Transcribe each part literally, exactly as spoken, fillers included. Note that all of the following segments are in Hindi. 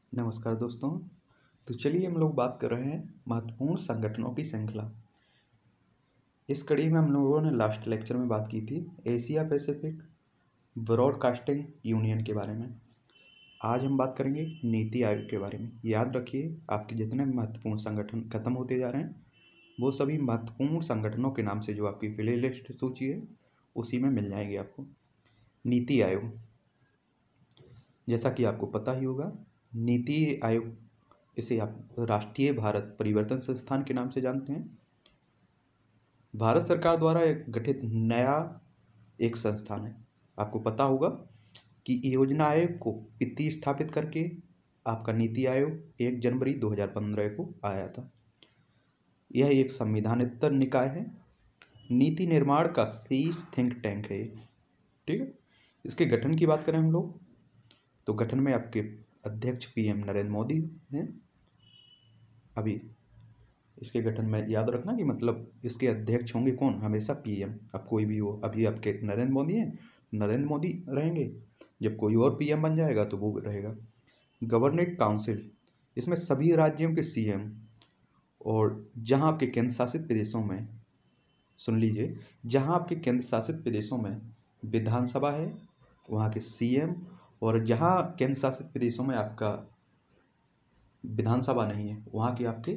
नमस्कार दोस्तों। तो चलिए हम लोग बात कर रहे हैं महत्वपूर्ण संगठनों की श्रृंखला। इस कड़ी में हम लोगों ने लास्ट लेक्चर में बात की थी एशिया पैसिफिक ब्रॉडकास्टिंग यूनियन के बारे में। आज हम बात करेंगे नीति आयोग के बारे में। याद रखिए, आपके जितने महत्वपूर्ण संगठन खत्म होते जा रहे हैं वो सभी महत्वपूर्ण संगठनों के नाम से जो आपकी प्ले लिस्ट सूची है उसी में मिल जाएगी आपको। नीति आयोग, जैसा कि आपको पता ही होगा, नीति आयोग इसे आप राष्ट्रीय भारत परिवर्तन संस्थान के नाम से जानते हैं। भारत सरकार द्वारा एक गठित नया एक संस्थान है। आपको पता होगा कि योजना आयोग को वित्तीय स्थापित करके आपका नीति आयोग एक जनवरी दो हज़ार पंद्रह को आया था। यह एक संविधानेतर निकाय है, नीति निर्माण का शीर्ष थिंक टैंक है। ठीक है, इसके गठन की बात करें हम लोग तो गठन में आपके अध्यक्ष पीएम नरेंद्र मोदी हैं। अभी इसके गठन में याद रखना कि मतलब इसके अध्यक्ष होंगे कौन, हमेशा पीएम। अब कोई भी हो, अभी आपके नरेंद्र मोदी हैं, नरेंद्र मोदी रहेंगे। जब कोई और पीएम बन जाएगा तो वो रहेगा। गवर्निंग काउंसिल, इसमें सभी राज्यों के सीएम और जहां आपके केंद्र शासित प्रदेशों में, सुन लीजिए, जहां आपके केंद्र शासित प्रदेशों में विधानसभा है वहाँ के सीएम, और जहाँ केंद्र शासित प्रदेशों में आपका विधानसभा नहीं है वहाँ के आपके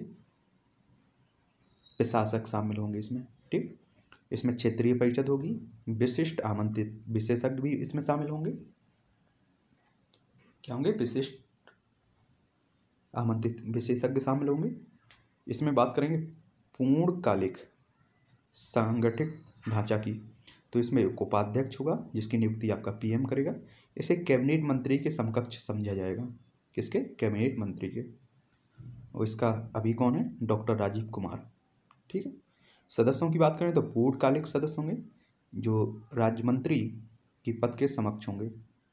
प्रशासक शामिल होंगे इसमें। ठीक, इसमें क्षेत्रीय परिषद होगी, विशिष्ट आमंत्रित विशेषज्ञ भी इसमें शामिल होंगे। क्या होंगे? विशिष्ट आमंत्रित विशेषज्ञ शामिल होंगे। इसमें बात करेंगे पूर्णकालिक सांगठनिक ढांचा की, तो इसमें एक उपाध्यक्ष होगा जिसकी नियुक्ति आपका पीएम करेगा। इसे कैबिनेट मंत्री के समकक्ष समझा जाएगा। किसके? कैबिनेट मंत्री के। और इसका अभी कौन है? डॉक्टर राजीव कुमार। ठीक है। सदस्यों की बात करें तो पूर्णकालिक सदस्य होंगे जो राज्य मंत्री की पद के समक्ष होंगे,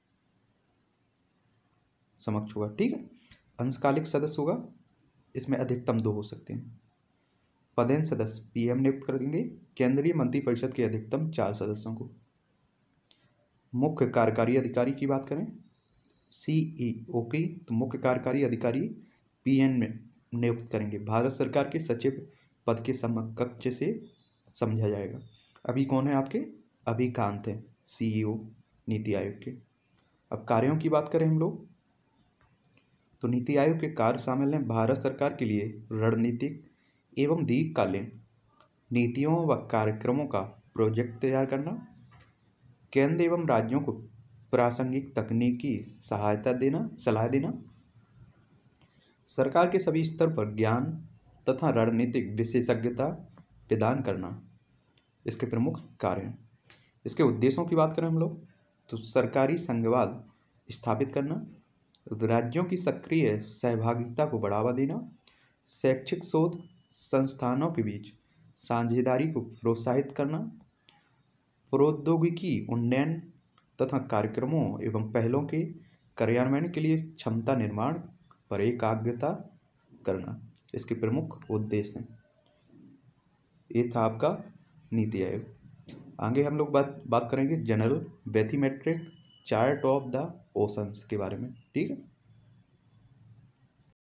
समक्ष होगा। ठीक है। अंशकालिक सदस्य होगा, इसमें अधिकतम दो हो सकते हैं। पदेन सदस्य पीएम नियुक्त कर देंगे। केंद्रीय मंत्रिपरिषद के अधिकतम चार सदस्यों को। मुख्य कार्यकारी अधिकारी की बात करें सीईओ की, तो मुख्य कार्यकारी अधिकारी पीएम में नियुक्त करेंगे। भारत सरकार के सचिव पद के समकक्ष से समझा जाएगा। अभी कौन है आपके? अभी कांत है सीईओ नीति आयोग के। अब कार्यों की बात करें हम लोग तो नीति आयोग के कार्य शामिल हैं भारत सरकार के लिए रणनीतिक एवं दीर्घकालीन नीतियों व कार्यक्रमों का प्रोजेक्ट तैयार करना, केंद्र एवं राज्यों को प्रासंगिक तकनीकी सहायता देना, सलाह देना, सरकार के सभी स्तर पर ज्ञान तथा रणनीतिक विशेषज्ञता प्रदान करना इसके प्रमुख कार्य हैं। इसके उद्देश्यों की बात करें हम लोग तो सरकारी संघवाद स्थापित करना, राज्यों की सक्रिय सहभागिता को बढ़ावा देना, शैक्षिक शोध संस्थानों के बीच साझेदारी को प्रोत्साहित करना, प्रौद्योगिकी उन्नयन तथा कार्यक्रमों एवं पहलों के कार्यान्वयन के लिए क्षमता निर्माण पर एकाग्रता करना इसके प्रमुख उद्देश्य हैं। ये था आपका नीति आयोग। आगे हम लोग बात बात करेंगे general bathymetric chart of the oceans के बारे में। ठीक है,